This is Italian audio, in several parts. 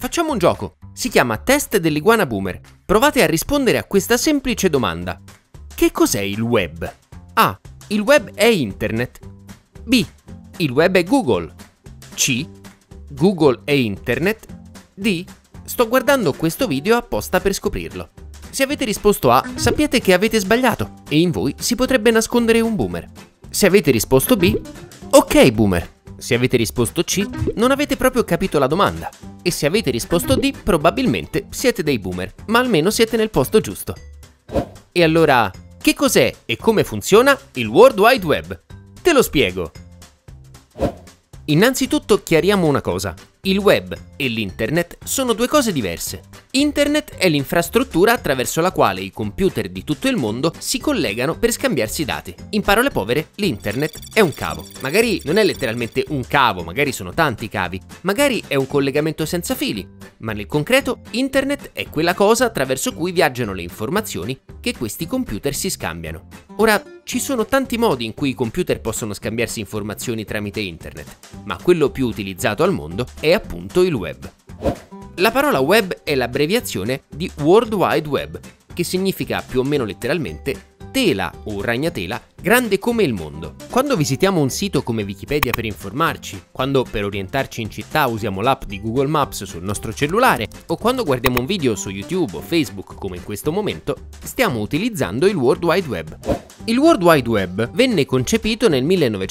Facciamo un gioco. Si chiama Test dell'Iguana Boomer. Provate a rispondere a questa semplice domanda. Che cos'è il web? A. Il web è internet. B. Il web è Google. C. Google è internet. D. Sto guardando questo video apposta per scoprirlo. Se avete risposto A, sappiate che avete sbagliato e in voi si potrebbe nascondere un boomer. Se avete risposto B, ok boomer. Se avete risposto C, non avete proprio capito la domanda. E se avete risposto D, probabilmente siete dei boomer, ma almeno siete nel posto giusto. E allora, che cos'è e come funziona il World Wide Web? Te lo spiego. Innanzitutto chiariamo una cosa. Il web e l'internet sono due cose diverse. Internet è l'infrastruttura attraverso la quale i computer di tutto il mondo si collegano per scambiarsi dati. In parole povere, l'internet è un cavo. Magari non è letteralmente un cavo, magari sono tanti cavi. Magari è un collegamento senza fili. Ma nel concreto, internet è quella cosa attraverso cui viaggiano le informazioni che questi computer si scambiano. Ora, ci sono tanti modi in cui i computer possono scambiarsi informazioni tramite internet, ma quello più utilizzato al mondo è appunto il web. La parola web è l'abbreviazione di World Wide Web, che significa più o meno letteralmente tela o ragnatela grande come il mondo. Quando visitiamo un sito come Wikipedia per informarci, quando per orientarci in città usiamo l'app di Google Maps sul nostro cellulare, o quando guardiamo un video su YouTube o Facebook come in questo momento, stiamo utilizzando il World Wide Web. Il World Wide Web venne concepito nel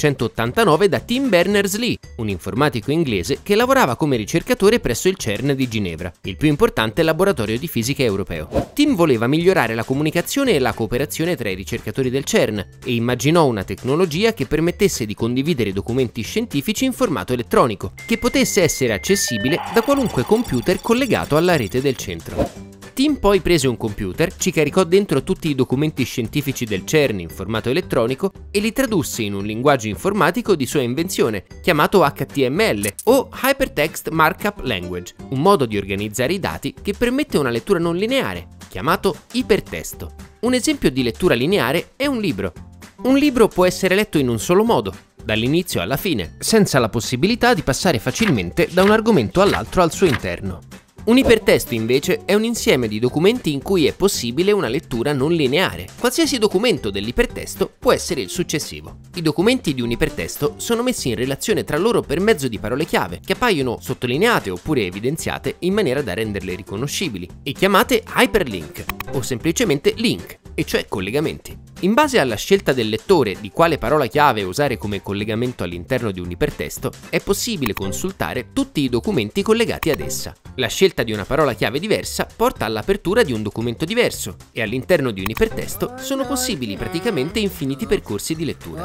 1989 da Tim Berners-Lee, un informatico inglese che lavorava come ricercatore presso il CERN di Ginevra, il più importante laboratorio di fisica europeo. Tim voleva migliorare la comunicazione e la cooperazione tra i ricercatori del CERN e immaginò una tecnologia che permettesse di condividere documenti scientifici in formato elettronico, che potesse essere accessibile da qualunque computer collegato alla rete del centro. Tim poi prese un computer, ci caricò dentro tutti i documenti scientifici del CERN in formato elettronico e li tradusse in un linguaggio informatico di sua invenzione, chiamato HTML o Hypertext Markup Language, un modo di organizzare i dati che permette una lettura non lineare, chiamato ipertesto. Un esempio di lettura lineare è un libro. Un libro può essere letto in un solo modo, dall'inizio alla fine, senza la possibilità di passare facilmente da un argomento all'altro al suo interno. Un ipertesto invece è un insieme di documenti in cui è possibile una lettura non lineare. Qualsiasi documento dell'ipertesto può essere il successivo. I documenti di un ipertesto sono messi in relazione tra loro per mezzo di parole chiave che appaiono sottolineate oppure evidenziate in maniera da renderle riconoscibili e chiamate hyperlink o semplicemente link, e cioè collegamenti. In base alla scelta del lettore di quale parola chiave usare come collegamento all'interno di un ipertesto, è possibile consultare tutti i documenti collegati ad essa. La scelta di una parola chiave diversa porta all'apertura di un documento diverso e all'interno di un ipertesto sono possibili praticamente infiniti percorsi di lettura.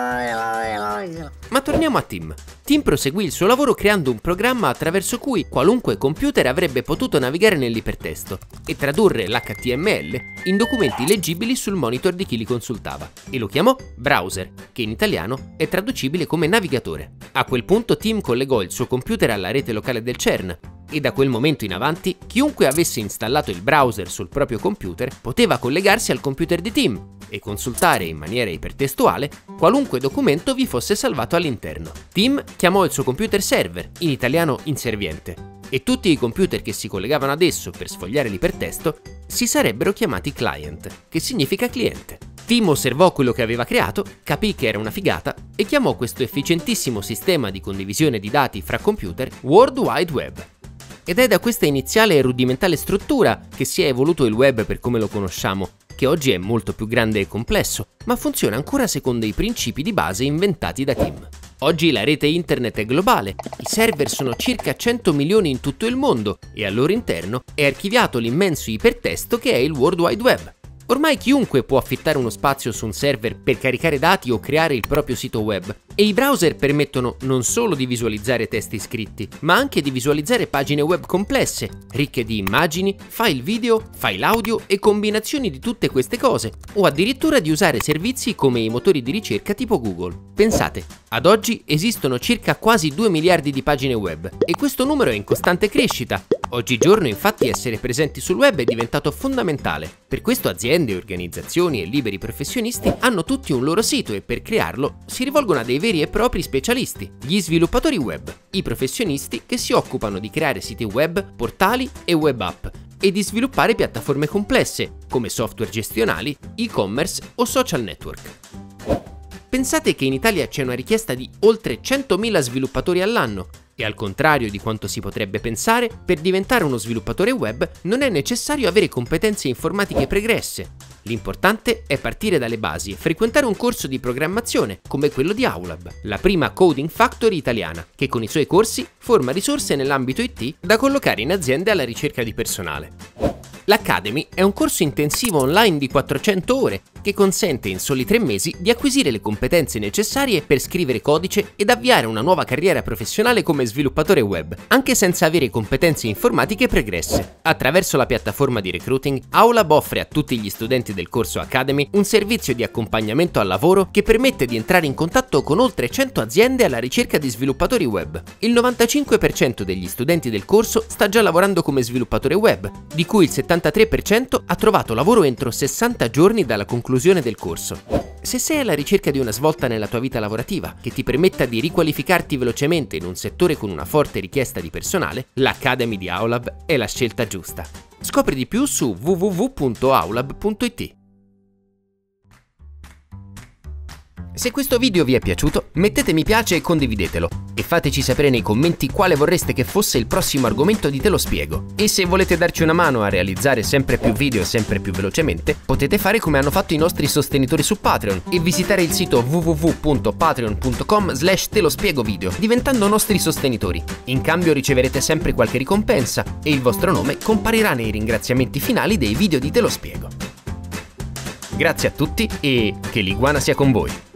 Ma torniamo a Tim. Tim proseguì il suo lavoro creando un programma attraverso cui qualunque computer avrebbe potuto navigare nell'ipertesto e tradurre l'HTML in documenti leggibili sul monitor di chi li consultava, e lo chiamò browser, che in italiano è traducibile come navigatore. A quel punto Tim collegò il suo computer alla rete locale del CERN e da quel momento in avanti chiunque avesse installato il browser sul proprio computer poteva collegarsi al computer di Tim e consultare in maniera ipertestuale qualunque documento vi fosse salvato all'interno. Tim chiamò il suo computer server, in italiano inserviente, e tutti i computer che si collegavano ad esso per sfogliare l'ipertesto si sarebbero chiamati client, che significa cliente. Tim osservò quello che aveva creato, capì che era una figata e chiamò questo efficientissimo sistema di condivisione di dati fra computer World Wide Web. Ed è da questa iniziale e rudimentale struttura che si è evoluto il web per come lo conosciamo, che oggi è molto più grande e complesso, ma funziona ancora secondo i principi di base inventati da Tim. Oggi la rete internet è globale, i server sono circa 100 milioni in tutto il mondo e al loro interno è archiviato l'immenso ipertesto che è il World Wide Web. Ormai chiunque può affittare uno spazio su un server per caricare dati o creare il proprio sito web, e i browser permettono non solo di visualizzare testi scritti, ma anche di visualizzare pagine web complesse, ricche di immagini, file video, file audio e combinazioni di tutte queste cose, o addirittura di usare servizi come i motori di ricerca tipo Google. Pensate, ad oggi esistono circa quasi 2 miliardi di pagine web, e questo numero è in costante crescita. Oggigiorno infatti essere presenti sul web è diventato fondamentale. Per questo aziende, organizzazioni e liberi professionisti hanno tutti un loro sito e per crearlo si rivolgono a dei veri e propri specialisti, gli sviluppatori web, i professionisti che si occupano di creare siti web, portali e web app e di sviluppare piattaforme complesse come software gestionali, e-commerce o social network. Pensate che in Italia c'è una richiesta di oltre 100.000 sviluppatori all'anno e al contrario di quanto si potrebbe pensare, per diventare uno sviluppatore web non è necessario avere competenze informatiche pregresse. L'importante è partire dalle basi e frequentare un corso di programmazione come quello di Aulab, la prima coding factory italiana, che con i suoi corsi forma risorse nell'ambito IT da collocare in aziende alla ricerca di personale. L'Academy è un corso intensivo online di 400 ore che consente in soli 3 mesi di acquisire le competenze necessarie per scrivere codice ed avviare una nuova carriera professionale come sviluppatore web, anche senza avere competenze informatiche pregresse. Attraverso la piattaforma di recruiting, Aulab offre a tutti gli studenti del corso Academy un servizio di accompagnamento al lavoro che permette di entrare in contatto con oltre 100 aziende alla ricerca di sviluppatori web. Il 95% degli studenti del corso sta già lavorando come sviluppatore web, di cui il 73% ha trovato lavoro entro 60 giorni dalla conclusione del corso. Se sei alla ricerca di una svolta nella tua vita lavorativa che ti permetta di riqualificarti velocemente in un settore con una forte richiesta di personale, l'Academy di Aulab è la scelta giusta. Scopri di più su www.aulab.it. Se questo video vi è piaciuto, mettete mi piace e condividetelo e fateci sapere nei commenti quale vorreste che fosse il prossimo argomento di Te lo spiego. E se volete darci una mano a realizzare sempre più video sempre più velocemente, potete fare come hanno fatto i nostri sostenitori su Patreon e visitare il sito www.patreon.com/telospiegovideo diventando nostri sostenitori. In cambio riceverete sempre qualche ricompensa e il vostro nome comparirà nei ringraziamenti finali dei video di Te lo spiego. Grazie a tutti e che l'iguana sia con voi!